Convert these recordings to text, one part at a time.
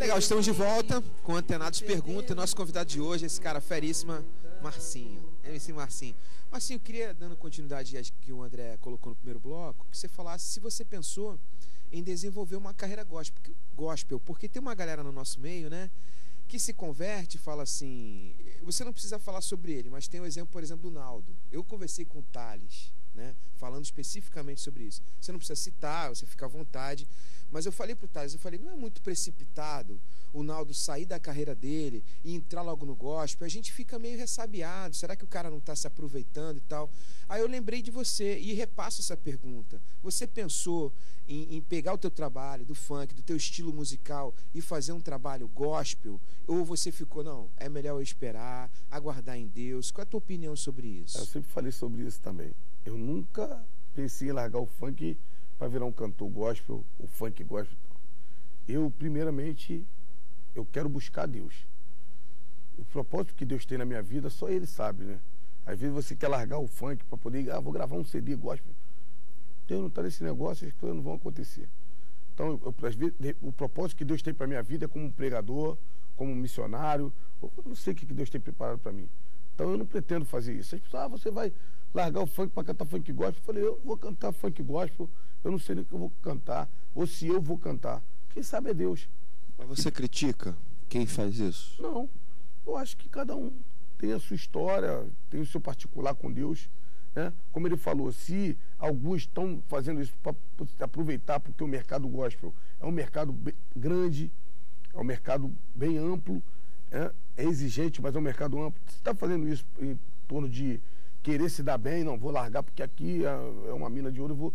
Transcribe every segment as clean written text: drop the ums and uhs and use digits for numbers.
Legal, estamos de volta com Antenados Pergunta. E nosso convidado de hoje é esse cara feríssima, Marcinho. MC Marcinho. Marcinho, eu queria, dando continuidade às que o André colocou no primeiro bloco, que você falasse se você pensou em desenvolver uma carreira gospel, porque tem uma galera no nosso meio, né, que se converte e fala assim, você não precisa falar sobre ele, mas tem o exemplo, por exemplo, do Naldo. Eu conversei com o Thales, né, falando especificamente sobre isso. Você não precisa citar, você fica à vontade, mas eu falei pro Thales, não é muito precipitado o Naldo sair da carreira dele e entrar logo no gospel? A gente fica meio ressabiado, será que o cara não está se aproveitando e tal? Aí eu lembrei de você e repasso essa pergunta. Você pensou em pegar o teu trabalho do funk, do teu estilo musical e fazer um trabalho gospel? Ou você ficou, não, é melhor eu esperar, aguardar em Deus? Qual é a tua opinião sobre isso? Eu sempre falei sobre isso também. Eu nunca pensei em largar o funk para virar um cantor gospel, o funk gospel. Eu, primeiramente, eu quero buscar Deus. O propósito que Deus tem na minha vida, só Ele sabe, né? Às vezes você quer largar o funk para poder, vou gravar um CD gospel. Deus não está nesse negócio, as coisas não vão acontecer. Então, às vezes, o propósito que Deus tem para minha vida é como um pregador, como um missionário. Eu não sei o que Deus tem preparado para mim. Então, eu não pretendo fazer isso. As pessoas, você vai largar o funk para cantar funk gospel? Eu falei, eu vou cantar funk gospel, eu não sei nem o que eu vou cantar, ou se eu vou cantar. Quem sabe é Deus. Mas você critica quem faz isso? Não. Eu acho que cada um tem a sua história, tem o seu particular com Deus, né? Como ele falou, se alguns estão fazendo isso para aproveitar, porque o mercado gospel é um mercado grande, é um mercado bem amplo, é exigente, mas é um mercado amplo. Você está fazendo isso em torno de querer se dar bem, não, vou largar porque aqui é uma mina de ouro,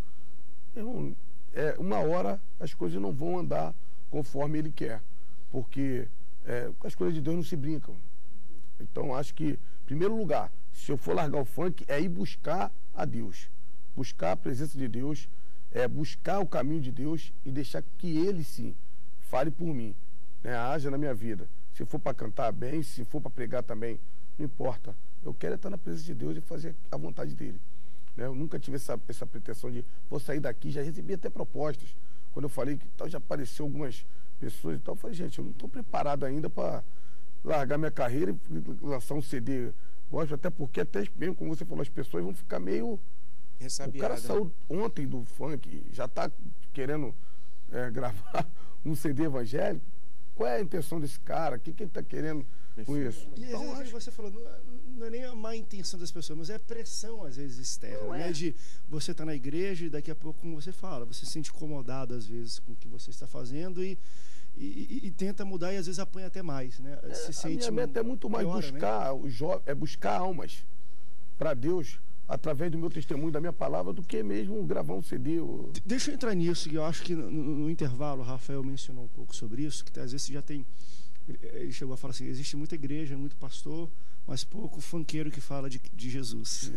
uma hora as coisas não vão andar conforme ele quer, porque com as coisas de Deus não se brincam. Então, acho que, em primeiro lugar, se eu for largar o funk, é ir buscar a Deus, buscar a presença de Deus, buscar o caminho de Deus e deixar que Ele, sim, fale por mim, né? Haja na minha vida. Se for para cantar bem, se for para pregar também, não importa. Eu quero estar na presença de Deus e fazer a vontade dele, né? Eu nunca tive essa pretensão de vou sair daqui, já recebi até propostas. Quando eu falei que tal, já apareceu algumas pessoas e tal, eu falei, gente, eu não estou preparado ainda para largar minha carreira e lançar um CD gospel, até porque, até mesmo como você falou, as pessoas vão ficar meio ressabiado. O cara saiu ontem do funk, já está querendo gravar um CD evangélico. Qual é a intenção desse cara? O que ele está querendo com isso? E então, às vezes você falou, não é nem a má intenção das pessoas, mas é a pressão, às vezes, externa, né? De você estar na igreja e daqui a pouco, como você fala, você se sente incomodado, às vezes, com o que você está fazendo e tenta mudar e, às vezes, apanha até mais, né? Se sente a minha meta é muito mais buscar, né? Buscar almas para Deus através do meu testemunho, da minha palavra, do que mesmo gravar um CD. Deixa eu entrar nisso, que eu acho que no intervalo o Rafael mencionou um pouco sobre isso, que às vezes já tem... Ele chegou a falar assim, existe muita igreja, muito pastor, mas pouco funkeiro que fala de Jesus.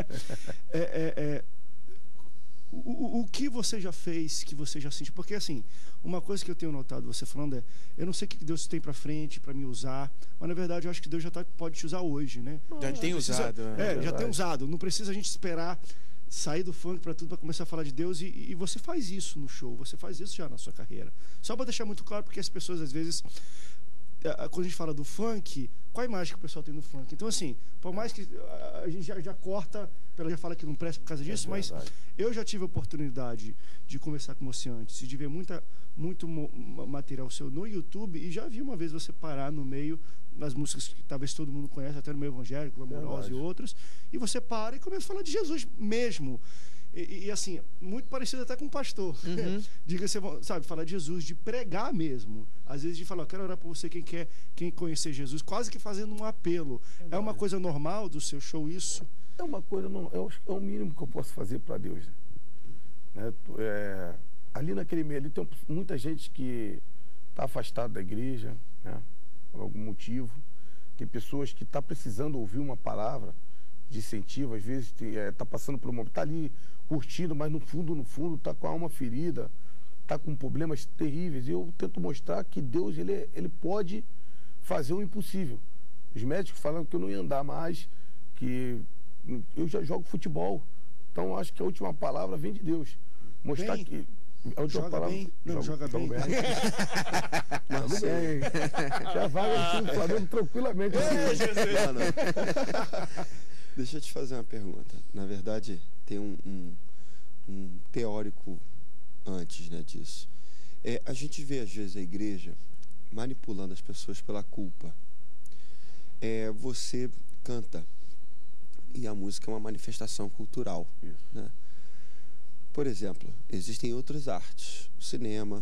O que você já fez, que você já sentiu? Porque, assim, uma coisa que eu tenho notado você falando eu não sei o que Deus tem pra frente para me usar, mas, na verdade, eu acho que Deus já pode te usar hoje, né? Já tem usado. Já tem usado. Não precisa a gente esperar sair do funk para tudo, para começar a falar de Deus, e você faz isso no show, você faz isso já na sua carreira. Só para deixar muito claro, porque as pessoas, às vezes... Quando a gente fala do funk, qual a imagem que o pessoal tem do funk? Então, assim, por mais que a gente já corta, ela já fala que não presta por causa disso, mas eu já tive a oportunidade de conversar com você antes, de ver muito material seu no YouTube, e já vi uma vez você parar no meio das músicas que talvez todo mundo conhece, até no meio evangélico, Amorosa e outras, e você para e começa a falar de Jesus mesmo. E assim, muito parecido até com um pastor. Diga-se, sabe, falar de Jesus, de pregar mesmo. Às vezes de falar, quero orar por você, quem conhecer Jesus, quase que fazendo um apelo. É uma coisa normal do seu show isso? É uma coisa, é o mínimo que eu posso fazer para Deus, né? Ali naquele meio, ali tem muita gente que está afastada da igreja, né? Por algum motivo. Tem pessoas que estão precisando ouvir uma palavra de incentivo, às vezes está passando por um momento, está ali curtindo, mas no fundo está com a alma ferida, está com problemas terríveis. E eu tento mostrar que Deus ele pode fazer o impossível. Os médicos falaram que eu não ia andar mais, que eu já jogo futebol, então acho que a última palavra vem de Deus. Mostrar que A última Joga palavra- bem? Não, joga bem. Jogo bem. Já vai o time do Flamengo tranquilamente. Não, não. Deixa eu te fazer uma pergunta. Na verdade, tem um teórico antes, né, disso. A gente vê, às vezes, a igreja manipulando as pessoas pela culpa. Você canta e a música é uma manifestação cultural. Isso. Né? Por exemplo, existem outras artes. O cinema,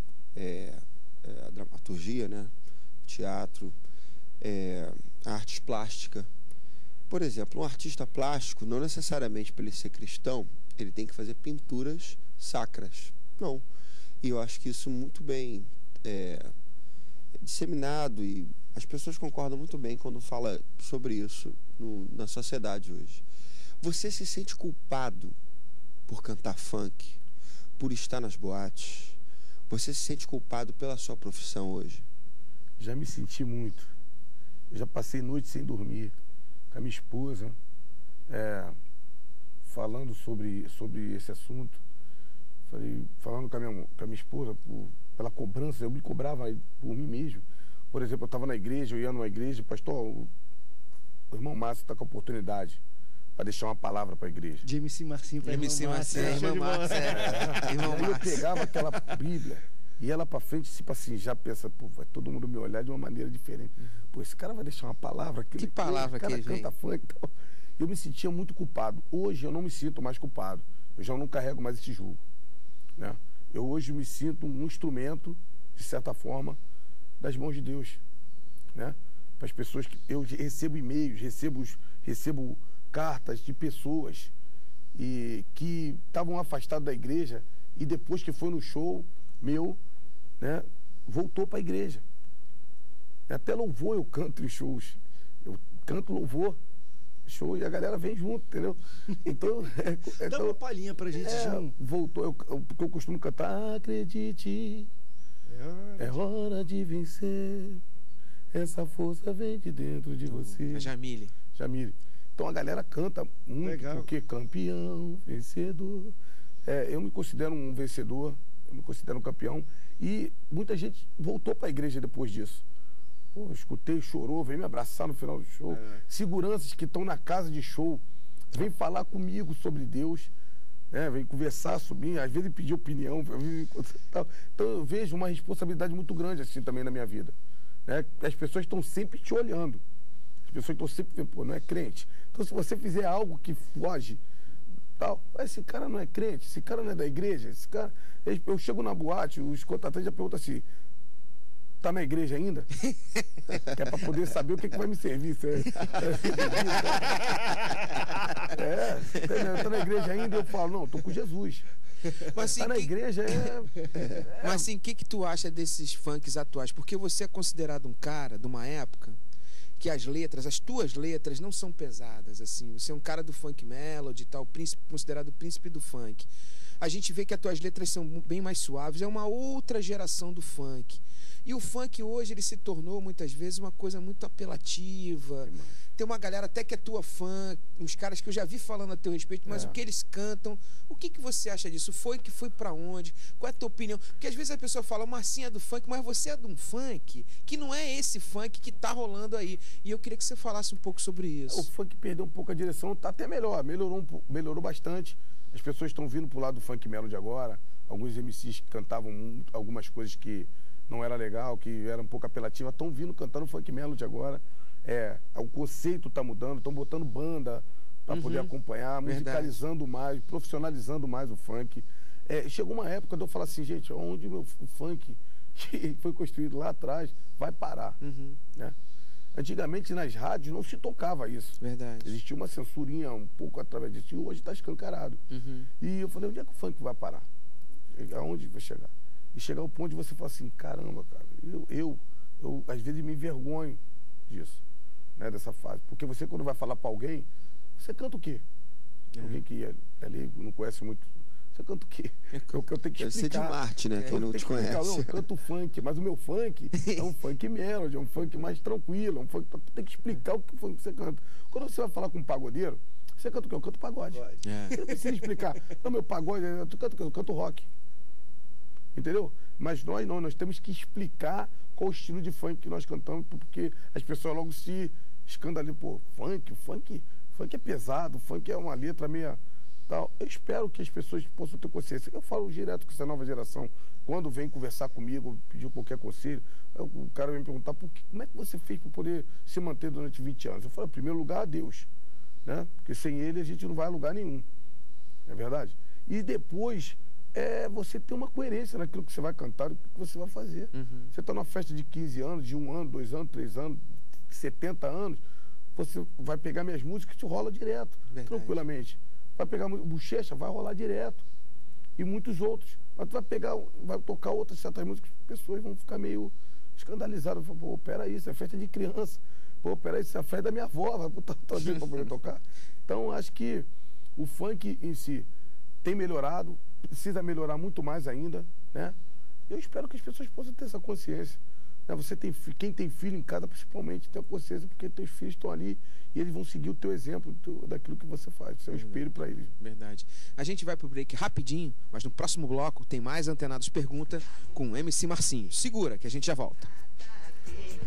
a dramaturgia, né? Teatro, artes plásticas. Por exemplo, um artista plástico, não necessariamente para ele ser cristão, ele tem que fazer pinturas sacras. Não. E eu acho que isso muito bem disseminado e as pessoas concordam muito bem quando fala sobre isso na sociedade hoje. Você se sente culpado por cantar funk, por estar nas boates? Você se sente culpado pela sua profissão hoje? Já me senti muito. Eu já passei noite sem dormir com a minha esposa, falando sobre esse assunto. Falando com a minha esposa, pela cobrança, eu me cobrava por mim mesmo. Por exemplo, eu estava na igreja, eu ia numa igreja, pastor, o irmão Márcio está com a oportunidade para deixar uma palavra para a igreja. De MC Marcinho para MC Marcinho, irmão Márcio. Irmão Aí eu Márcio. pegava aquela Bíblia, ia lá para frente, tipo assim, já pensa, pô, vai todo mundo me olhar de uma maneira diferente. Pô, esse cara vai deixar uma palavra. Que palavra que ele vem? O cara canta funk e tal. Eu me sentia muito culpado. Hoje eu não me sinto mais culpado. Eu já não carrego mais esse jugo. Né? Eu hoje me sinto um instrumento, de certa forma, das mãos de Deus. Né? Para as pessoas que eu recebo e-mails, recebo cartas de pessoas que estavam afastadas da igreja e depois que foi no show meu, né, voltou para a igreja. Até louvor eu canto em shows. Eu canto louvor, show, e a galera vem junto, entendeu? Então, Dá uma palhinha pra gente. voltou, porque eu costumo cantar, acredite, é hora de vencer, essa força vem de dentro de você. A Jamile. Jamile. Então a galera canta muito, Legal. porque campeão, vencedor. Eu me considero um vencedor, eu me considero um campeão. E muita gente voltou para a igreja depois disso. Pô, escutei, chorou, veio me abraçar no final do show. Seguranças que estão na casa de show, vem falar comigo sobre Deus, né? Vem conversar sobre mim, às vezes pedir opinião. Então eu vejo uma responsabilidade muito grande assim também na minha vida. Né? As pessoas estão sempre te olhando. As pessoas estão sempre vendo, pô, não é crente. Então se você fizer algo que foge, tal, esse cara não é crente, esse cara não é da igreja, esse cara... Eu chego na boate, os contratantes já perguntam assim, tá na igreja ainda? Que é para poder saber o que vai me servir. Tá na igreja ainda? Eu falo, não, tô com Jesus. Mas assim, Tá na igreja Mas assim, o que tu acha desses funks atuais? Porque você é considerado um cara de uma época que as tuas letras não são pesadas, assim. Você é um cara do funk melody e tal, considerado o príncipe do funk. A gente vê que as tuas letras são bem mais suaves, é uma outra geração do funk. E o funk hoje, ele se tornou, muitas vezes, uma coisa muito apelativa. Tem uma galera até que é tua fã, uns caras que eu já vi falando a teu respeito, mas o que eles cantam, o que você acha disso? O funk foi pra onde? Qual é a tua opinião? Porque às vezes a pessoa fala, Marcinho é do funk, mas você é de um funk que não é esse funk que tá rolando aí. E eu queria que você falasse um pouco sobre isso. O funk perdeu um pouco a direção, tá até melhor, melhorou bastante. As pessoas estão vindo pro lado do funk melody agora. Alguns MCs que cantavam algumas coisas que não era legal, que era um pouco apelativa, estão vindo cantando funk melody agora. O conceito está mudando, estão botando banda para poder acompanhar, musicalizando mais, profissionalizando mais o funk. Chegou uma época de eu falar assim, gente, onde o funk que foi construído lá atrás vai parar. Né? Antigamente nas rádios não se tocava isso. Verdade. Existia uma censurinha um pouco através disso, e hoje está escancarado. E eu falei, onde é que o funk vai parar? Aonde vai chegar? E chegar ao ponto de você falar assim, caramba, cara, eu às vezes me envergonho disso, né, dessa fase. Porque você, quando vai falar para alguém, você canta o quê? Alguém que ali não conhece muito, você canta o quê? Eu tenho que explicar. Deve ser de Marte, né? Quem não te conhece. Não, eu canto funk, mas o meu funk é um funk melody, é um funk mais tranquilo, é um funk, tu tem que explicar o que funk você canta. Quando você vai falar com um pagodeiro, você canta o quê? Eu canto pagode. Você não precisa explicar. Não, meu pagode, tu canta o quê? Eu canto rock. entendeu? Mas nós não, nós temos que explicar qual o estilo de funk que nós cantamos, porque as pessoas logo se escandalizam, pô, funk é pesado, funk é uma letra meia tal. Eu espero que as pessoas possam ter consciência. Eu falo direto com essa nova geração, quando vem conversar comigo, pedir qualquer conselho, o cara vem me perguntar, como é que você fez para poder se manter durante 20 anos? Eu falo, em primeiro lugar, a Deus, né? Porque sem ele a gente não vai a lugar nenhum, não é verdade? E depois, você ter uma coerência naquilo que você vai cantar e o que você vai fazer. Uhum. Você está numa festa de 15 anos, de 1 ano, 2 anos, 3 anos, 70 anos, você vai pegar minhas músicas e te rola direto, Verdade. tranquilamente. Vai pegar Bochecha, vai rolar direto. E muitos outros. Mas tu vai tocar outras certas músicas, as pessoas vão ficar meio escandalizadas. Pô, peraí, isso é festa de criança. Pô, peraí, isso é festa da minha avó, vai botar tua gente pra poder tocar. Então, acho que o funk em si tem melhorado, precisa melhorar muito mais ainda, né? Eu espero que as pessoas possam ter essa consciência. Né? Quem tem filho em casa, principalmente, tem a consciência, porque teus filhos estão ali e eles vão seguir o teu exemplo daquilo que você faz. Você é um espelho para eles. Verdade. A gente vai pro break rapidinho, mas no próximo bloco tem mais Antenados Pergunta com MC Marcinho. Segura, que a gente já volta.